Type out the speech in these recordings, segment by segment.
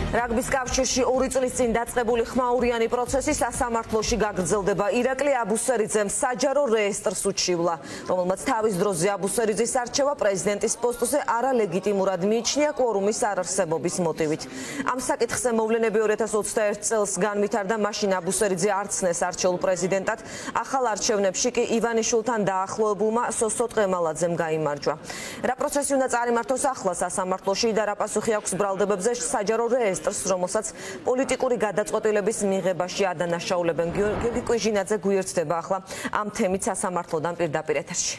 რაგბის კავშირში 2 წლის წინ დაწყებული ხმაურიანი პროცესი სასამართლოში გაგრძელდება. ირაკლი აბუსერიძემ საჯარო რეესტრს უჩივლა, რომელმაც თავის დროზე აბუსერიძის არჩევა პრეზიდენტის პოსტზე არალეგიტიმურად მიიჩნია კვორუმის არარსებობის მოტივით. ამ საკითხზე მოვლენები 2021 წელს განვითარდა, მაშინ აბუსერიძე არცნეს არჩეულ პრეზიდენტად, ახალ არჩევნებში კი ივანიშვილთან დაახლოებულმა სოსო ტყემალაძემ გაიმარჯვა. რა პროცესი უნდა წარიმართოს ახლა სასამართლოში და რა პასუხი აქვს ბრალდებებზე საჯარო რეესტრს, რომელსაც პოლიტიკური გადაწყვეტილების მიღებაში ადანაშაულებენ. გიორგი კვიჟინაძე გვიერთდება ახლა ამ თემით სასამართლოდან პირდაპირ ეთერში.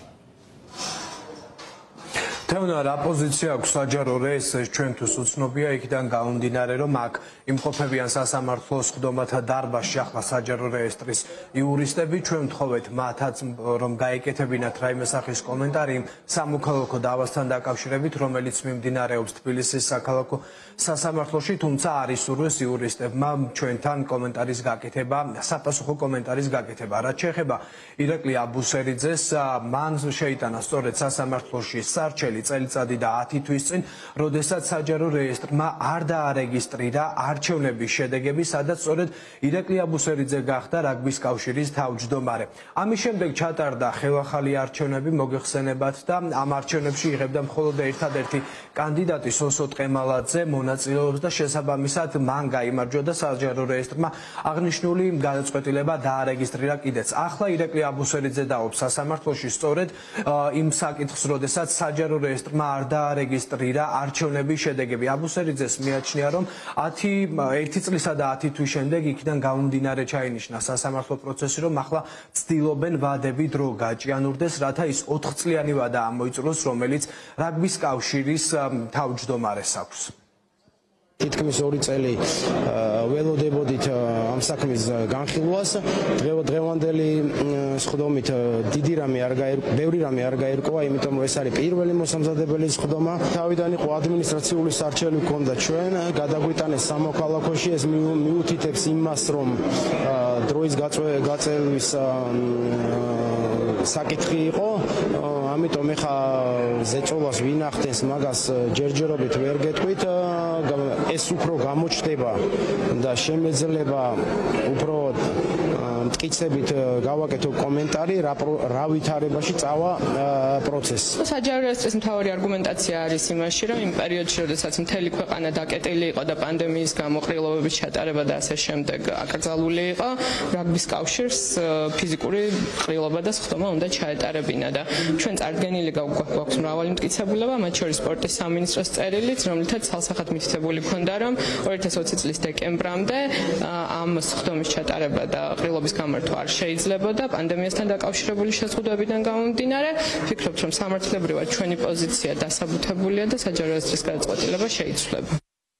თეონა, რა პოზიცია აქვს საჯარო რეესტრს ჩვენთვის უცნობია, იქიდან გამომდინარე, რომ აქ იმყოფებიან სასამართლოს ხდომათა დარბაზში ახლა საჯარო რეესტრის იურისტები, ჩვენ ვთხოვეთ მათაც რომ გაეკეთებინათ რაიმე სახის კომენტარი სამოქალაქო დავასთან დაკავშირებით, რომელიც მიმდინარეობს თბილისის საქალაქო სასამართლოში, თუმცა არ ისურვეს იურისტებმა ჩვენთან კომენტარის გაკეთება, საპასუხო კომენტარის გაკეთება. რაც შეეხება ირაკლი აბუსერიძეს, მან შეიტანა სწორედ სასამართლოში სარჩელი წელიწადი და 10 თვის წინ, როდესაც საჯარო რეესტრმა არ დაარეგისტრირა არჩევნების შედეგები, სადაც სწორედ ირაკლი აბუსერიძე გახდა რაგბის კავშირის თავმჯდომარე. ამის შემდეგ ჩატარდა ხელახალი არჩევნები მოგეხსენებათ და ამ არჩევნებში იღებდა მხოლოდ ერთადერთი კანდიდატი სოსო ტყემალაძე მონაწილეობს და შესაბამისად მან გაიმარჯვა და საჯარო რეესტრმა აღნიშნული გადაწყვეტილება დაარეგისტრირა კიდეც. ახლა ირაკლი აბუსერიძე დაობს სასამართლოში სწორედ იმ საკითხს, როდესაც საჯარო რეესტრმა არ დაარეგისტრირა არჩევნების შედეგები. აბუსერიძეს მიაჩნია, რომ 1 წლისა და 10 თვის შემდეგ იქიდან გამომდინარე ჩაინიშნა სასამართლო პროცესი, რომ ახლა ცდილობენ ვადები დრო გაჭიანურდეს, რათა ის 4 წლიანი ვადა ამოიწუროს, რომელიც რაგბის კავშირის თავმჯდომარეს აქვს. თითქმის 2 წელი ველოდებოდით ამ საქმის განხილვას. დღევანდელი სხდომით ბევრი რამე არ გაერკვა, იმიტომ რომ ეს არის პირველი მოსამზადებელი სხდომა. თავიდან იყო ადმინისტრაციული სარჩელი ჰქონდა ჩვენ, გადაგვიტანეს სამოქალაქოში, ეს მიუთითებს იმას, რომ დროის გაწევის საკითხი იყო, ამიტომ ეხა ზეწოლას ვინახდენს, მაგას ჯერჯერობით ვერ გეტყვით, ეს უფრო გამოჩნდება და შემეძლება უფრო მტკიცებით გავაკეთო კომენტარი, რა ვითარებაში წავა პროცესი. საჯარო რეესტრის მთავარი არგუმენტაცია არის იმაში, რომ იმ პერიოდში, როდესაც მთელი ქვეყანა დაკეტილი იყო და პანდემიის გამო ყრილობების ჩატარება და ასე შემდეგ აკრძალული იყო, რაგბის კავშირს ფიზიკური ყრილობა და სხდომა უნდა ჩაეტარებინა და ჩვენ წარდგენილი გვაქვს მრავალი მტკიცებულება, მათ შორის სპორტის სამინისტროს წერილიც, რომლითაც ცალსახად მითითებული ქონდა, რომ 2020 წლის დეკემბრამდე ამ სხდომის ჩატარება და ყრილობის გამართვა არ შეიძლებოდა პანდემიასთან დაკავშირებული შეზღუდვებიდან გამომდინარე. ვფიქრობთ, რომ სამართლებრივად ჩვენი პოზიცია დასაბუთებულია და საჯარო რეესტრის გადაწყვეტილება შეიცვლება.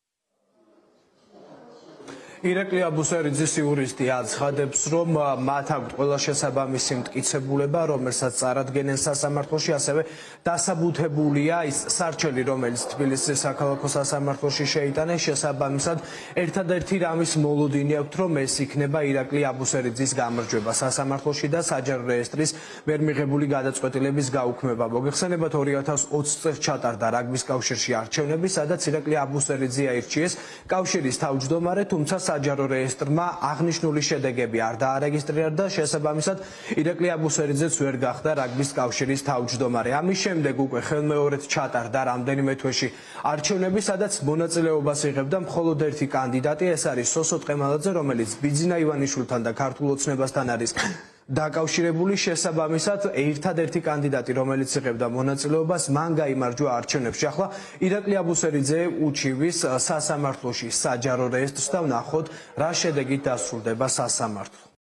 ირაკლი აბუსერიძის იურისტი აცხადებს, რომ მათ აქვთ ყველა შესაბამისი მტკიცებულება, რომელსაც წარადგენენ სასამართლოში, ასევე დასაბუთებულია ის სარჩელი, რომელიც თბილისის საქალაქო სასამართლოში შეიტანეს, შესაბამისად ერთადერთი რამის მოლოდინი აქვთ, რომ ეს იქნება ირაკლი აბუსერიძის გამარჯვება სასამართლოში და საჯარო რეესტრის ვერ მიღებული გადაწყვეტილების გაუქმება. მოგეხსენებათ 2020 წელს ჩატარდა რაგბის კავშირში არჩევნები, სადაც ირაკლი აბუსერიძე აირჩიეს კავშირის თავმჯდომარე, თუმცა საჯარო რეესტრმა აღნიშნული შედეგები არ დაარეგისტრირა და შესაბამისად ირაკლი აბუსერიძეც ვერ გახდა რაგბის კავშირის თავმჯდომარე. ამის შემდეგ უკვე ხელმეორედ ჩატარდა რამდენიმე თვეში არჩევნები, სადაც მონაწილეობას იღებდა მხოლოდ ერთი კანდიდატი, ეს არის სოსო ტყემალაძე, რომელიც ბიძინა ივანიშვილთან და ქართულ ოცნებასთან არის დაკავშირებული. შესაბამისად ერთადერთი კანდიდატი, რომელიც იღებდა მონაწილეობას, მან გაიმარჯვა არჩევნებში. ახლა ირაკლი აბუსერიძე უჩივის სასამართლოში საჯარო რეესტრს და ვნახოთ რა შედეგით დასრულდება სასამართლო.